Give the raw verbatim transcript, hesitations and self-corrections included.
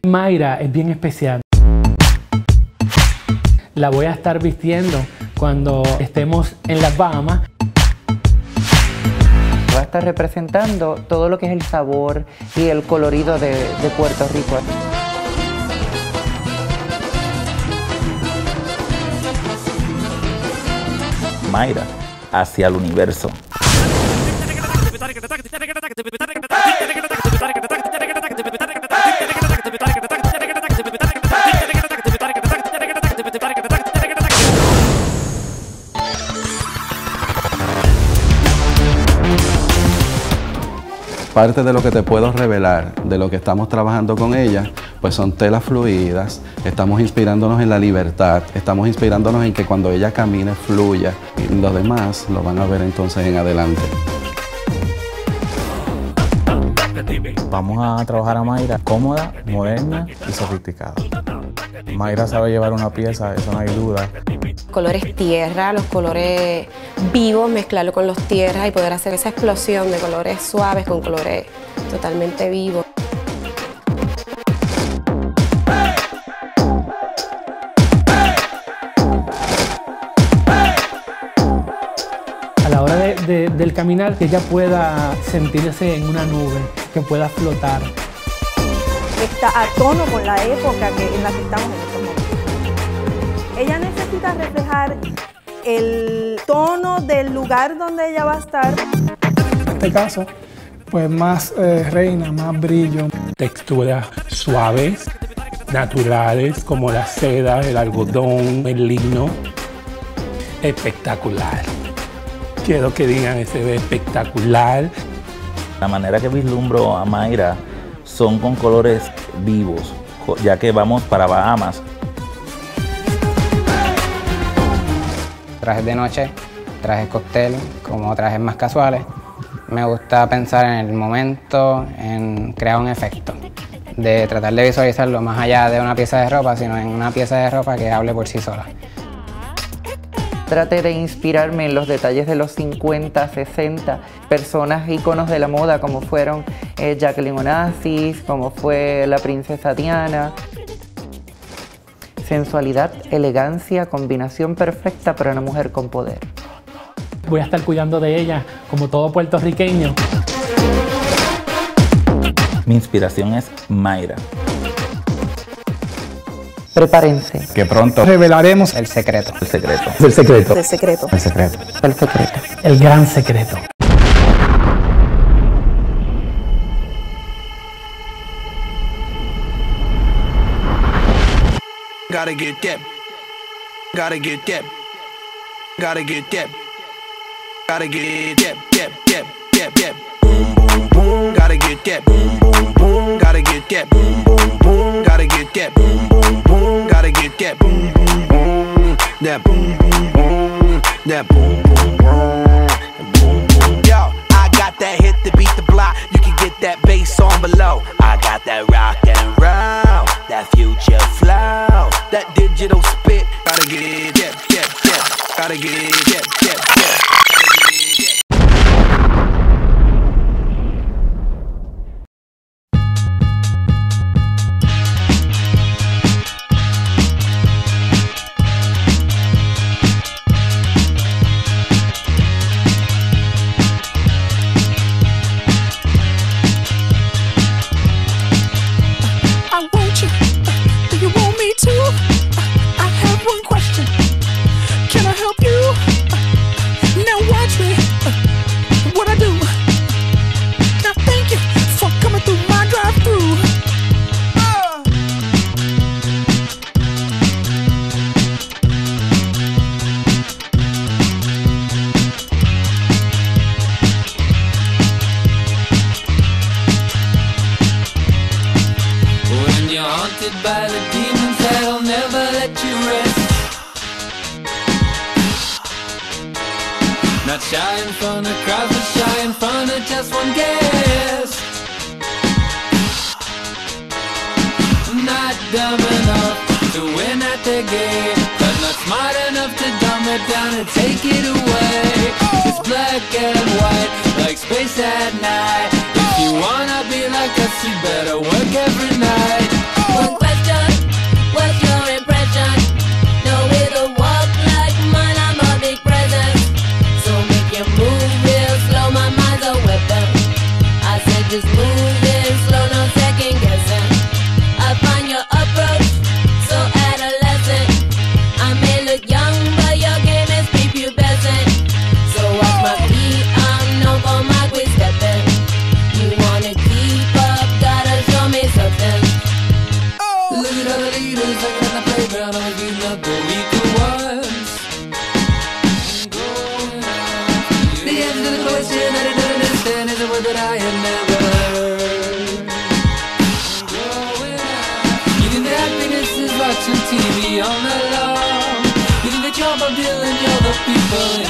Mayra es bien especial. La voy a estar vistiendo cuando estemos en las Bahamas. Va a estar representando todo lo que es el sabor y el colorido de, de Puerto Rico. Mayra hacia el universo. Parte de lo que te puedo revelar de lo que estamos trabajando con ella, pues son telas fluidas, estamos inspirándonos en la libertad, estamos inspirándonos en que cuando ella camine fluya, y lo demás lo van a ver entonces en adelante. Vamos a trabajar a Mayra cómoda, moderna y sofisticada. Mayra sabe llevar una pieza, eso no hay duda. Colores tierra, los colores vivos, mezclarlo con los tierras y poder hacer esa explosión de colores suaves con colores totalmente vivos. A la hora de, de, del caminar, que ella pueda sentirse en una nube, que pueda flotar. Está a tono con la época que, en la que estamos en estos momentos. Ella necesita reflejar el tono del lugar donde ella va a estar. En este caso, pues más eh, reina, más brillo. Texturas suaves, naturales, como la seda, el algodón, el lino. Espectacular. Quiero que digan que se ve espectacular. La manera que vislumbro a Mayra son con colores vivos, ya que vamos para Bahamas. Trajes de noche, trajes cóctel, como trajes más casuales. Me gusta pensar en el momento, en crear un efecto, de tratar de visualizarlo más allá de una pieza de ropa, sino en una pieza de ropa que hable por sí sola. Traté de inspirarme en los detalles de los cincuenta, sesenta, personas íconos de la moda como fueron eh, Jacqueline Onassis, como fue la princesa Diana. Sensualidad, elegancia, combinación perfecta para una mujer con poder. Voy a estar cuidando de ella como todo puertorriqueño. Mi inspiración es Mayra. Prepárense. Que pronto revelaremos el secreto. El secreto. El secreto. El secreto. El secreto. El secreto. El gran secreto. Gotta get that. Gotta get that. Gotta get that. Gotta get that. That. That. That. That. Boom boom boom. Gotta get that. Boom boom boom. Gotta get that. Boom boom boom. Gotta get that. Boom boom boom. Gotta get that. Boom boom boom. That boom boom boom. That boom boom boom. Boom boom. Yo, I got that hit to beat the block. You can get that bass on below. I got that rock and roll. That future flow. That digital spit. Gotta get it, yeah, yeah, yeah. Gotta get it, yeah, yeah, yeah. By the demons that'll never let you rest. Not shy in front of crowds, but shy in front of just one guest. Not dumb enough to win at the game, but not smart enough to dumb it down and take it away. It's black and white, like space at night. If you wanna be like us, you better work every night. all night long. You think that you're Bob Dylan, you're the people in